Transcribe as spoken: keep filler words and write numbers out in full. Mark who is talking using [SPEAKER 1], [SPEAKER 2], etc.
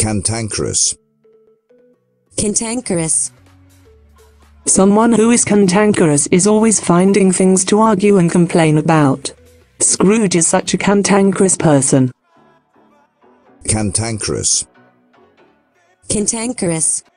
[SPEAKER 1] Cantankerous.
[SPEAKER 2] Cantankerous.
[SPEAKER 3] Someone who is cantankerous is always finding things to argue and complain about. Scrooge is such a cantankerous person.
[SPEAKER 1] Cantankerous.
[SPEAKER 2] Cantankerous.